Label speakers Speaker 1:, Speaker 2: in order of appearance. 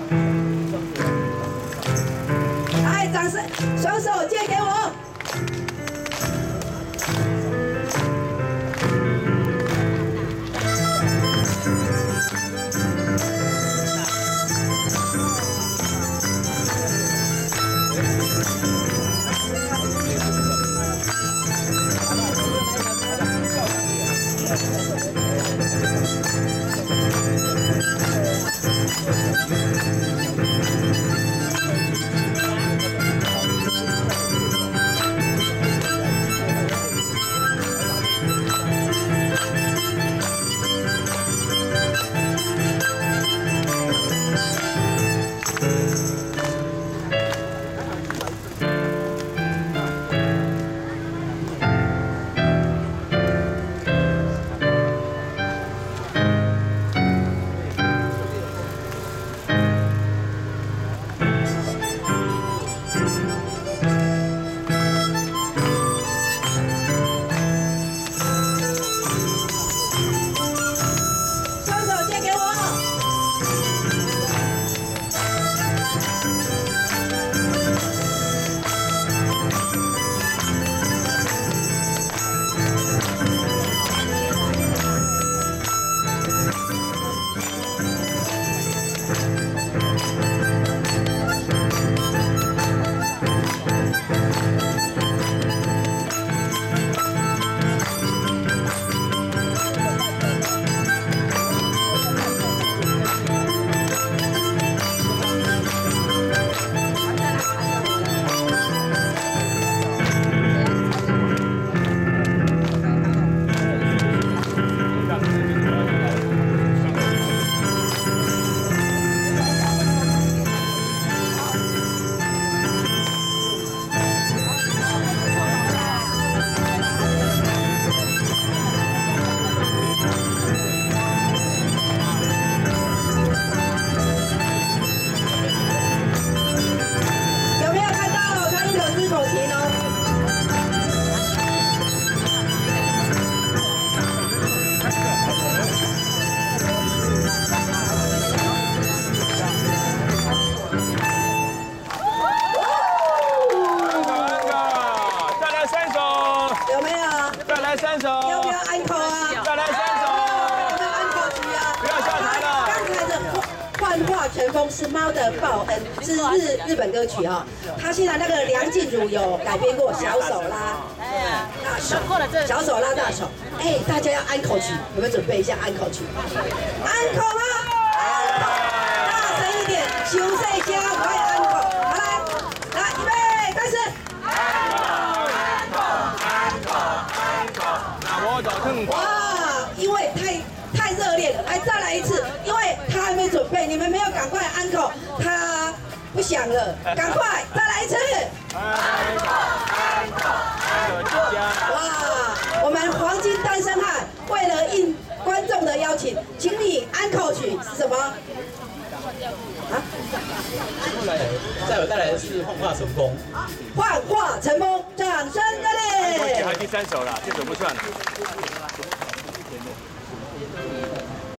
Speaker 1: 来，掌声，双手借给我。
Speaker 2: 三首，
Speaker 1: 要不要安口啊？
Speaker 2: 再来三首，
Speaker 1: 有没有安口曲啊？
Speaker 2: 不要下台了。
Speaker 1: 刚才的《幻化成风》是猫的报恩，是日本歌曲哈。他现在那个梁静茹有改编过《小手拉大手》，小手拉大手。哎，大家要安口曲，有没有准备一下安口曲？安口吗？安口，大声一点，休息一下，快安口。好来，来，预备，开始。 哇，因为太热烈了，来再来一次，因为他还没准备，你们没有赶快安口，他不想了，赶快再来一次。哇，我们黄金单身汉为了应观众的邀请，请你安口曲是什么？啊？
Speaker 3: 后来再有带来的是《幻化成风》。
Speaker 1: 幻化成风，掌声热烈！
Speaker 2: 还有第三首了，这首不算了。